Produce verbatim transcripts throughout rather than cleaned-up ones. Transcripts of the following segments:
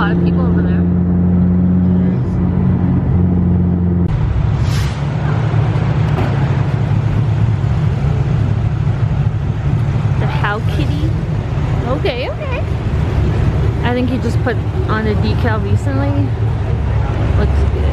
lot of people over there. The How Kitty. Okay, okay. I think he just put on a decal recently. Looks good.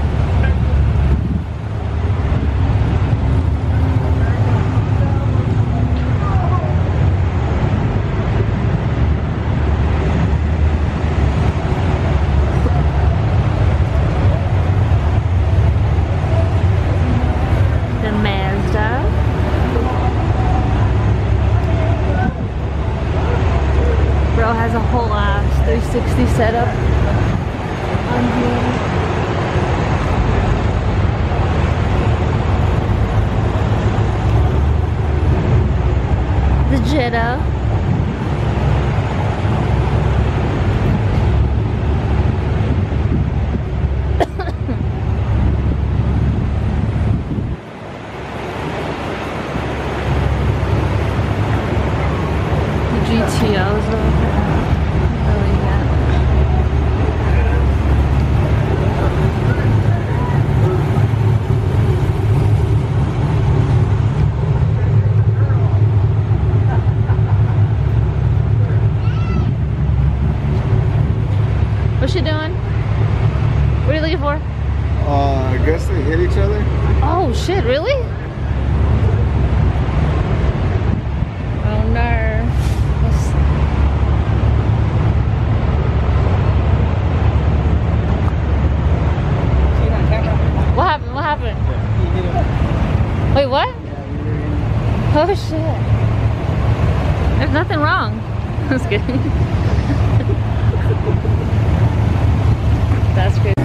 Has a whole ass three sixty setup on here. The Jetta. The G T Os over there. What's she doing? What are you looking for? Uh, I guess they hit each other. Oh shit, really? Oh no. Let's... What happened? What happened? Wait, what? Oh shit. There's nothing wrong. I was kidding. That's good.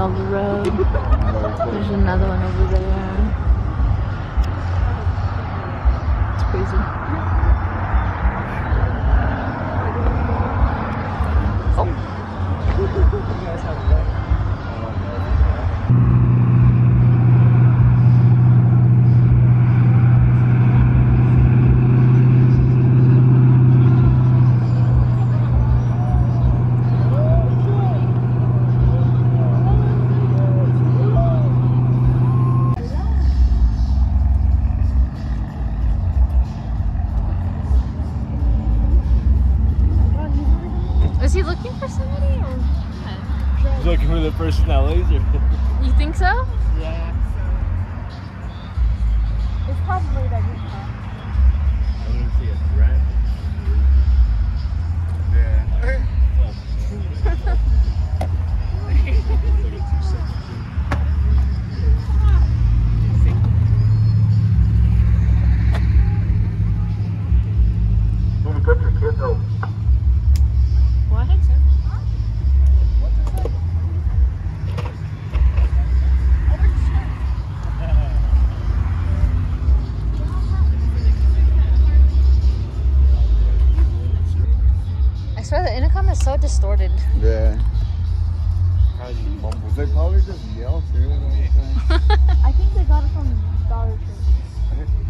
middle of the road. There's another one over there. It's crazy. Oh. Is he looking for somebody or what? He's looking for the person that laser. You think so? Yeah. It's probably that good car. I didn't see a threat. Yeah. When you put your kids out. What? I swear the intercom is so distorted. Yeah. Probably these mumbles. They probably just yell through it all the time. I think they got it from Dollar Tree.